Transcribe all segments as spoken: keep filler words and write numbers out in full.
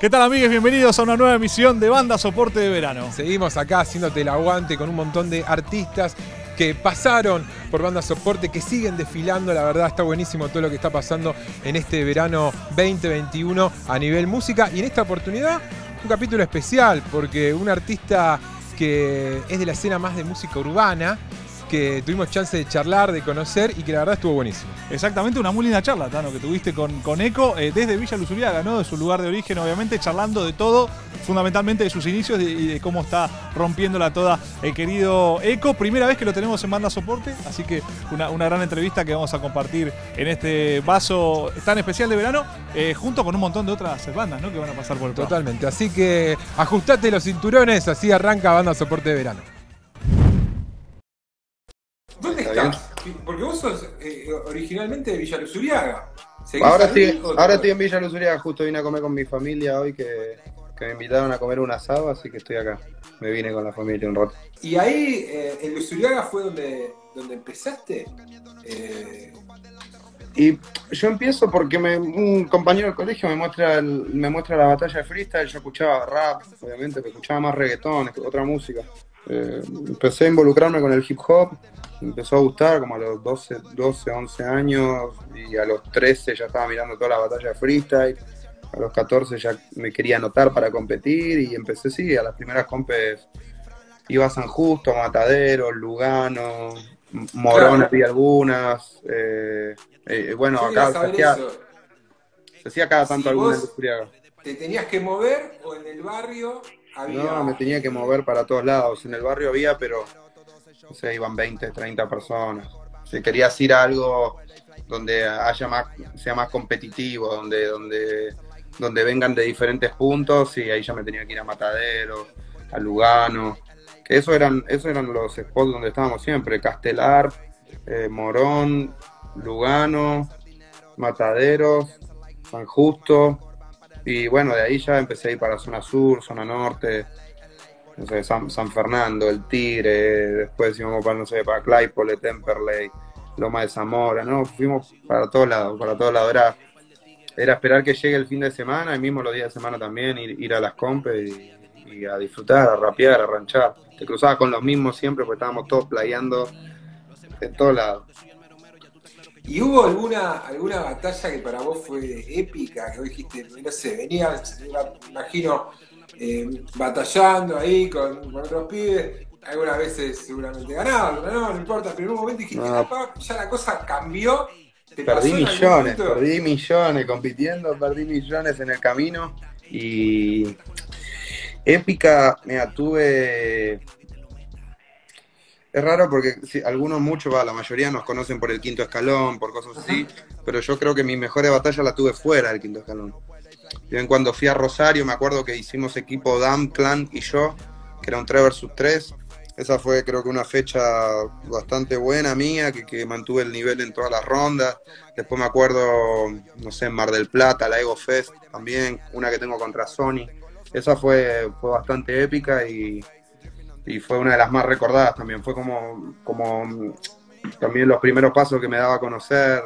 ¿Qué tal, amigos? Bienvenidos a una nueva emisión de Banda Soporte de Verano. Seguimos acá haciéndote el aguante con un montón de artistas que pasaron por Banda Soporte, que siguen desfilando. La verdad está buenísimo todo lo que está pasando en este verano veinte veintiuno a nivel música. Y en esta oportunidad un capítulo especial, porque un artista que es de la escena más de música urbana, que tuvimos chance de charlar, de conocer y que la verdad estuvo buenísimo. Exactamente, una muy linda charla, Tano, que tuviste con, con Eco, eh, desde Villa Luzuriaga, ¿no? De su lugar de origen, obviamente, charlando de todo, fundamentalmente de sus inicios y de, de cómo está rompiéndola toda el querido Eco. Primera vez que lo tenemos en Banda Soporte, así que una, una gran entrevista que vamos a compartir en este vaso tan especial de verano, eh, junto con un montón de otras bandas, ¿no? Que van a pasar por el programa. Totalmente, así que ajustate los cinturones, así arranca Banda Soporte de Verano. ¿Dónde estás? Porque vos sos eh, originalmente de Villa Luzuriaga. Ahora estoy, ahora estoy en Villa Luzuriaga, justo vine a comer con mi familia hoy, que, que me invitaron a comer un asado, así que estoy acá. Me vine con la familia un rato. ¿Y ahí eh, en Luzuriaga fue donde, donde empezaste? Eh... Y yo empiezo porque me, un compañero del colegio me muestra, el, me muestra la batalla de freestyle. Yo escuchaba rap, obviamente, pero escuchaba más reggaetón, otra música. Eh, empecé a involucrarme con el hip hop. Me empezó a gustar como a los doce, doce, once años, y a los trece ya estaba mirando toda la batalla de freestyle. A los catorce ya me quería anotar para competir y empecé, sí, a las primeras compes iba a San Justo, Matadero, Lugano, Morón, claro. Había algunas. Eh, eh, bueno, Yo acá se hacía, se hacía cada tanto si alguna en Luzuriaga. ¿Te tenías que mover o en el barrio había...? No, me tenía que mover para todos lados. En el barrio había, pero... no sé, iban veinte, treinta personas. Si querías ir a algo donde haya más, sea más competitivo, donde, donde, donde vengan de diferentes puntos, y ahí ya me tenía que ir a Matadero, a Lugano, que esos eran, esos eran los spots donde estábamos siempre, Castelar, eh, Morón, Lugano, Matadero, San Justo, y bueno, de ahí ya empecé a ir para zona sur, zona norte. No sé, San, San Fernando, El Tigre, después íbamos para, no sé, para Claypole, Temperley, Loma de Zamora, ¿no? Fuimos para todos lados, para todos lados. Era, era esperar que llegue el fin de semana, y mismo los días de semana también, ir, ir a las compes y, y a disfrutar, a rapear, a ranchar. Te cruzabas con los mismos siempre, porque estábamos todos playando de todos lados. ¿Y hubo alguna, alguna batalla que para vos fue épica, que vos dijiste, no sé, venías, me imagino... Eh, batallando ahí con, con otros pibes, algunas veces seguramente ganaban, no, no importa, pero en un momento dijiste, no. ah, ya la cosa cambió. ¿Te perdí pasó millones, perdí millones compitiendo, perdí millones en el camino. Y épica, mira, tuve... Es raro porque sí, algunos, muchos, va, la mayoría nos conocen por el quinto escalón, por cosas así, pero yo creo que mis mejores batallas las tuve fuera del quinto escalón. Bien, cuando fui a Rosario, me acuerdo que hicimos equipo Dam, Clan y yo, que era un tres versus tres. Esa fue, creo que, una fecha bastante buena mía, que, que mantuve el nivel en todas las rondas. Después me acuerdo, no sé, en Mar del Plata, la Ego Fest también, una que tengo contra Sony. Esa fue, fue bastante épica y, y fue una de las más recordadas también. Fue como, como también los primeros pasos que me daba a conocer.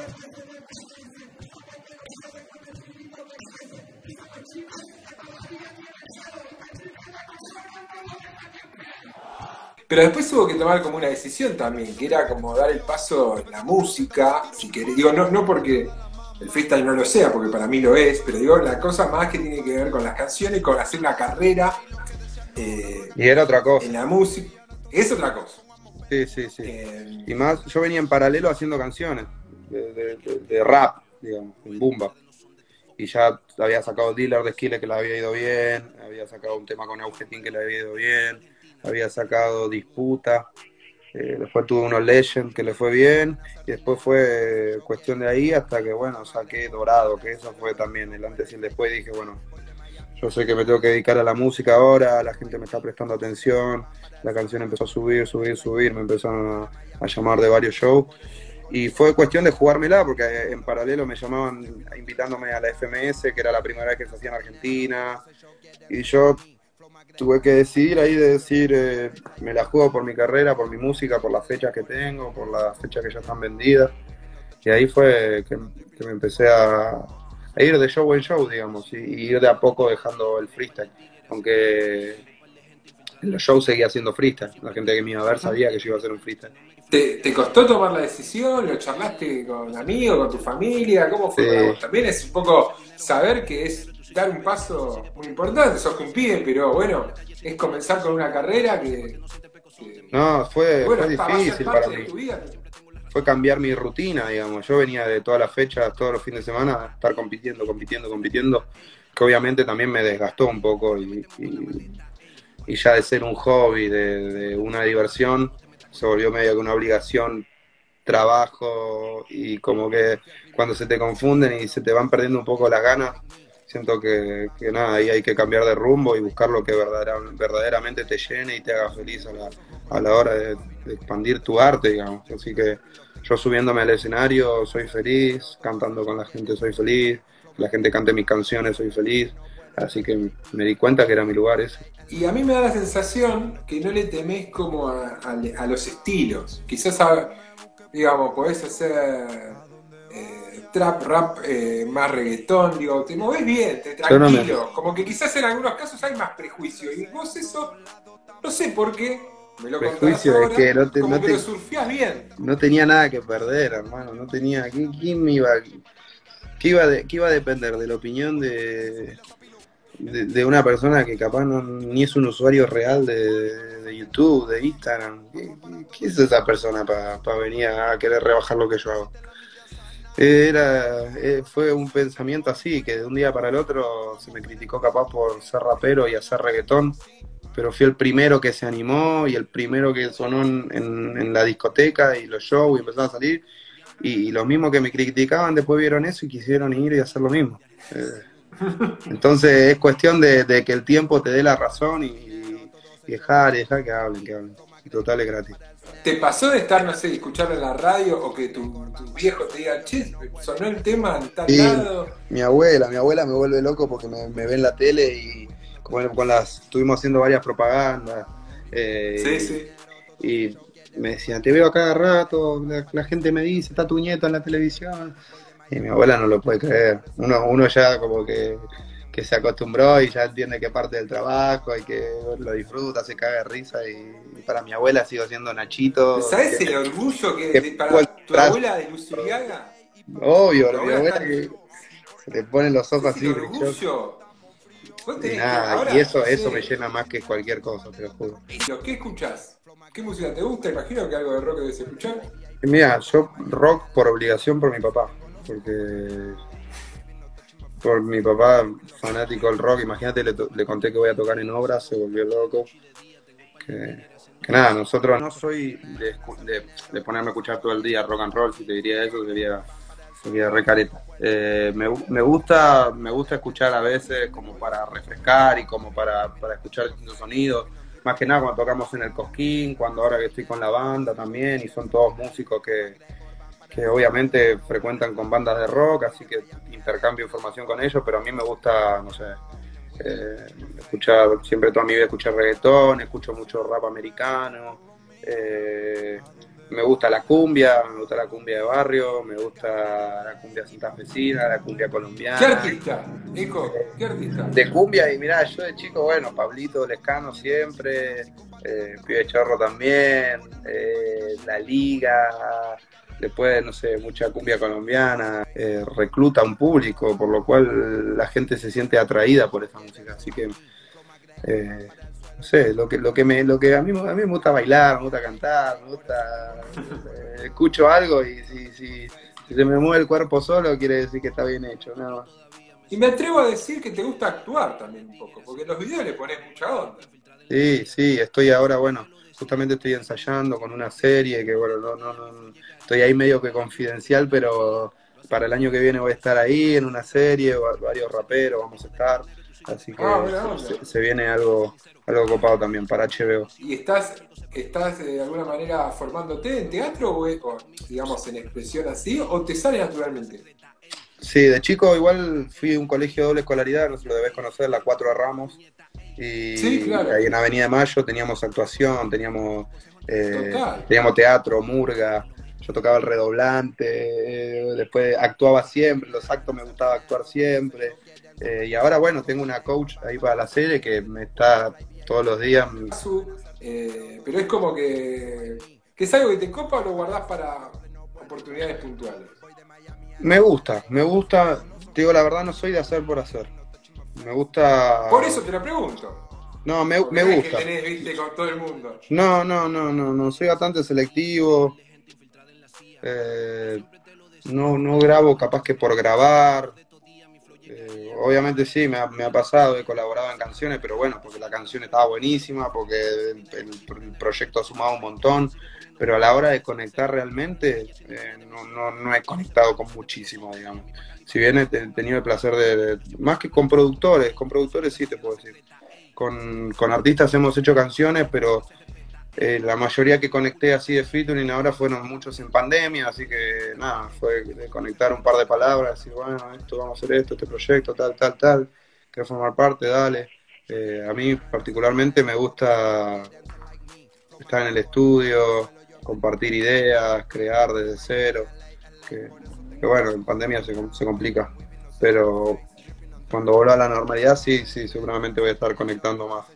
Pero después hubo que tomar como una decisión también, que era como dar el paso en la música, si querés. Digo, no, no porque el freestyle no lo sea, porque para mí lo es, pero digo, la cosa más que tiene que ver con las canciones, con hacer una carrera. Eh, y era otra cosa. En la música. Es otra cosa. Sí, sí, sí. Eh, y más, yo venía en paralelo haciendo canciones de, de, de, de rap, digamos, en boom bap. Y ya había sacado Dealer de Skille, que le había ido bien, había sacado un tema con Augetín que le había ido bien, había sacado Disputa, eh, después tuve unos Legend que le fue bien, y después fue cuestión de ahí hasta que, bueno, saqué Dorado, que eso fue también el antes y el después. Dije, bueno, yo sé que me tengo que dedicar a la música ahora, la gente me está prestando atención, la canción empezó a subir, subir, subir, me empezaron a, a llamar de varios shows. Y fue cuestión de jugármela, porque en paralelo me llamaban invitándome a la F M S, que era la primera vez que se hacía en Argentina. Y yo tuve que decidir ahí de decir, eh, me la juego por mi carrera, por mi música, por las fechas que tengo, por las fechas que ya están vendidas. Y ahí fue que, que me empecé a, a ir de show en show, digamos, y, y ir de a poco dejando el freestyle. Aunque en los shows seguía haciendo freestyle. La gente que me iba a ver sabía que yo iba a hacer un freestyle. ¿Te, te costó tomar la decisión? ¿Lo charlaste con amigos, con tu familia? ¿Cómo fue Sí. para vos? También es un poco saber que es dar un paso muy importante. Sos un pibe, pero bueno, es comenzar con una carrera que... que No, fue, bueno, fue va a ser difícil parte para de mí. tu vida. Fue cambiar mi rutina, digamos. Yo venía de todas las fechas, todos los fines de semana, a estar compitiendo, compitiendo, compitiendo, que obviamente también me desgastó un poco y, y, y ya de ser un hobby, de, de una diversión, se volvió medio que una obligación, trabajo, y como que cuando se te confunden y se te van perdiendo un poco las ganas, siento que, que nada, ahí hay que cambiar de rumbo y buscar lo que verdadera, verdaderamente te llene y te haga feliz a la, a la hora de, de expandir tu arte, digamos. Así que yo subiéndome al escenario soy feliz, cantando con la gente soy feliz, que la gente cante mis canciones soy feliz, así que me di cuenta que era mi lugar ese. Y a mí me da la sensación que no le temés como a, a, a los estilos. Quizás, a, digamos, podés hacer eh, trap, rap, eh, más reggaetón, digo, te movés bien, te tranquilo. No me... Como que quizás en algunos casos hay más prejuicio. Y vos eso, no sé por qué, me lo prejuicio ahora, de que no te, como no que te, lo surfeás bien. No tenía nada que perder, hermano, no tenía, ¿quién, quién me iba, qué iba, de, qué iba a depender de la opinión de, de, de una persona que capaz no, ni es un usuario real de, de YouTube, de Instagram? ¿Qué, qué es esa persona para pa venir a querer rebajar lo que yo hago? Era, fue un pensamiento así, que de un día para el otro se me criticó capaz por ser rapero y hacer reggaetón, pero fui el primero que se animó y el primero que sonó en, en, en la discoteca y los shows y empezaron a salir, y, y los mismos que me criticaban después vieron eso y quisieron ir y hacer lo mismo. Eh, entonces es cuestión de, de que el tiempo te dé la razón y, y dejar, y dejar que hablen, que hablen. Y total es gratis. ¿Te pasó de estar, no sé, escucharlo en la radio o que tu, tu viejo te diga, che, sonó el tema en tal sí, lado? Mi abuela, mi abuela me vuelve loco porque me, me ve en la tele y Con, con las, estuvimos haciendo varias propagandas, eh, sí, sí. Y me decían, te veo a cada rato, la, la gente me dice, está tu nieto en la televisión, y mi abuela no lo puede creer. Uno, uno ya como que, que se acostumbró y ya entiende que parte del trabajo y que lo disfruta, se caga de risa, y, y para mi abuela sigo siendo Nachito. ¿Sabes que, el orgullo que, que de, para tu tras... abuela de Luzuriaga? Obvio, mi abuela, abuela que se le ponen los ojos así. El orgullo. Y, nada, ahora, y eso, eso me llena más que cualquier cosa, te lo juro. ¿Qué escuchás? ¿Qué música te gusta? Imagino que algo de rock debes escuchar. Mira, yo rock por obligación por mi papá, porque por mi papá fanático del rock, imagínate, le, le conté que voy a tocar en Obras, se volvió loco. Que, que nada, nosotros no soy de, de, de ponerme a escuchar todo el día rock and roll, si te diría eso, sería... sería recareta. Eh, me, me gusta me gusta escuchar a veces como para refrescar y como para, para escuchar distintos sonidos, más que nada cuando tocamos en el Cosquín, cuando ahora que estoy con la banda también, y son todos músicos que, que obviamente frecuentan con bandas de rock, así que intercambio información con ellos, pero a mí me gusta, no sé, eh, escuchar, siempre toda mi vida escuchar reggaetón, escucho mucho rap americano, eh, me gusta la cumbia, me gusta la cumbia de barrio, me gusta la cumbia santafesina, la cumbia colombiana. ¿Qué artista, Nico? ¿Qué artista? De cumbia, y mirá, yo de chico, bueno, Pablito Lescano siempre, eh, Pibe Chorro también, eh, La Liga, después, no sé, mucha cumbia colombiana, eh, recluta un público, por lo cual la gente se siente atraída por esa música, así que... Eh, no sé, lo que, lo que, me, lo que a, mí, a mí me gusta bailar, me gusta cantar, me gusta, eh, escucho algo y si, si, si se me mueve el cuerpo solo quiere decir que está bien hecho, nada más. Y me atrevo a decir que te gusta actuar también un poco, porque en los videos le pones mucha onda. Sí, sí, estoy ahora, bueno, justamente estoy ensayando con una serie que, bueno, no, no, no, estoy ahí medio que confidencial, pero para el año que viene voy a estar ahí en una serie, varios raperos vamos a estar. Así que ah, bueno, se, se viene algo, algo copado también para H B O. ¿Y estás, estás de alguna manera formándote en teatro o, o digamos en expresión así, o te sale naturalmente? Sí, de chico igual fui a un colegio de doble escolaridad, no sé si lo debes conocer, la Cuatro de Ramos. Y sí, claro. Ahí en Avenida Mayo teníamos actuación, teníamos, eh, teníamos teatro, murga. yo tocaba el redoblante, eh, después actuaba siempre, los actos me gustaba actuar siempre. Eh, y ahora, bueno, tengo una coach ahí para la serie que me está todos los días. Eh, pero es como que, que es algo que te copa o lo guardás para oportunidades puntuales. Me gusta, me gusta, te digo la verdad, no soy de hacer por hacer. Me gusta... Por eso te lo pregunto. No, me, me no gusta. Es que tenés, viste, con todo el mundo. No, no, no, no, no, soy bastante selectivo. Eh, no, no grabo capaz que por grabar. Eh, obviamente sí, me ha, me ha pasado, he colaborado en canciones, pero bueno, porque la canción estaba buenísima, porque el, el, el proyecto ha sumado un montón, pero a la hora de conectar realmente, eh, no, no, no he conectado con muchísimo, digamos. Si bien he tenido el placer de, de, más que con productores, con productores sí te puedo decir, con, con artistas hemos hecho canciones, pero eh, la mayoría que conecté así de featuring ahora fueron muchos en pandemia, así que nada, fue de conectar un par de palabras, decir, bueno, esto, vamos a hacer esto, este proyecto, tal, tal, tal, quiero formar parte, dale. Eh, a mí particularmente me gusta estar en el estudio, compartir ideas, crear desde cero, que, que bueno, en pandemia se, se complica, pero cuando vuelva a la normalidad sí, sí, seguramente voy a estar conectando más.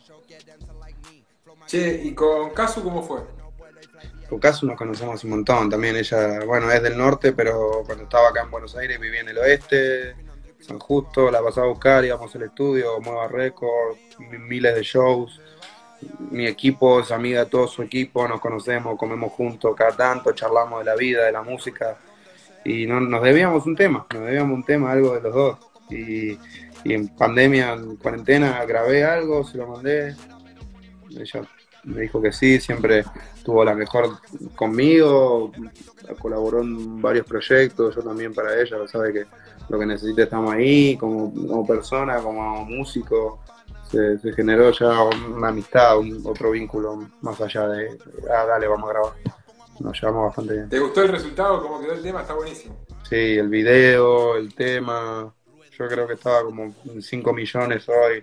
Che, ¿y con Casu cómo fue? Con Casu nos conocemos un montón, también ella, bueno, es del norte, pero cuando estaba acá en Buenos Aires vivía en el oeste, San Justo, la pasaba a buscar, íbamos al estudio, Mueva Records, miles de shows. Mi equipo es amiga de todo su equipo, nos conocemos, comemos juntos cada tanto, charlamos de la vida, de la música, y no, nos debíamos un tema, nos debíamos un tema, algo de los dos. Y, y en pandemia, en cuarentena, grabé algo, se lo mandé, ella me dijo que sí, siempre tuvo la mejor conmigo, colaboró en varios proyectos, yo también para ella, sabe que lo que necesite estamos ahí, como, como persona, como músico. Se, se generó ya una amistad, un, otro vínculo más allá de, ah, dale, vamos a grabar. Nos llevamos bastante bien. ¿Te gustó el resultado? ¿Cómo quedó el tema? Está buenísimo. Sí, el video, el tema, yo creo que estaba como cinco millones hoy.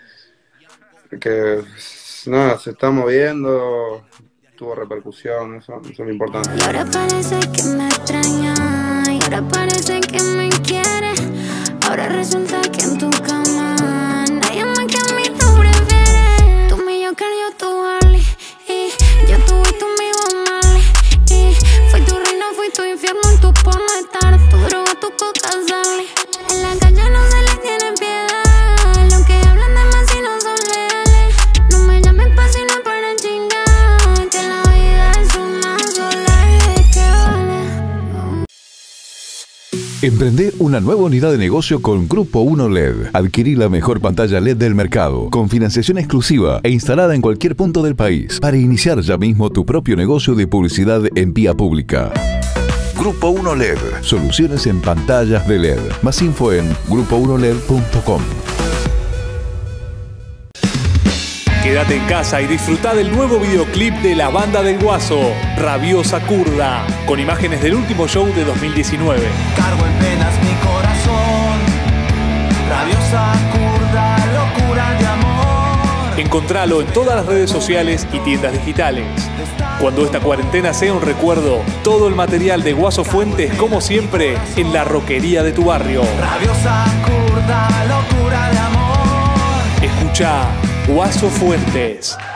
Que nada, se está moviendo, tuvo repercusión, eso, eso es lo importante. Y ahora parece que me extraña, y ahora parece que me quiere, ahora resulta que en tu cama nadie más que a mí tú prefieres. Tú mi Joker, yo tu Harley, y yo tu y tú mi Bob Marley, y fui tu reino, fui tu infierno, en tu porno estar, tu droga, tu coca, Sally. En la calle no se le tiene piedad, lo que hablan de más y no son leales. No me llamen pa' si no para chingar, que la vida es una sola y de qué vale. Emprende una nueva unidad de negocio con Grupo uno L E D. Adquirí la mejor pantalla L E D del mercado, con financiación exclusiva e instalada en cualquier punto del país, para iniciar ya mismo tu propio negocio de publicidad en vía pública. Grupo uno L E D. Soluciones en pantallas de L E D. Más info en grupo uno L E D punto com. Quédate en casa y disfruta del nuevo videoclip de la banda del Guaso, Rabiosa Kurda, con imágenes del último show de dos mil diecinueve. Cargo en penas mi corazón, rabiosa kurda, locura de amor. Encontralo en todas las redes sociales y tiendas digitales. Cuando esta cuarentena sea un recuerdo, todo el material de Guaso Fuentes, como siempre, en la roquería de tu barrio. Rabiosa kurda, locura de amor. Escucha Guaso Fuentes.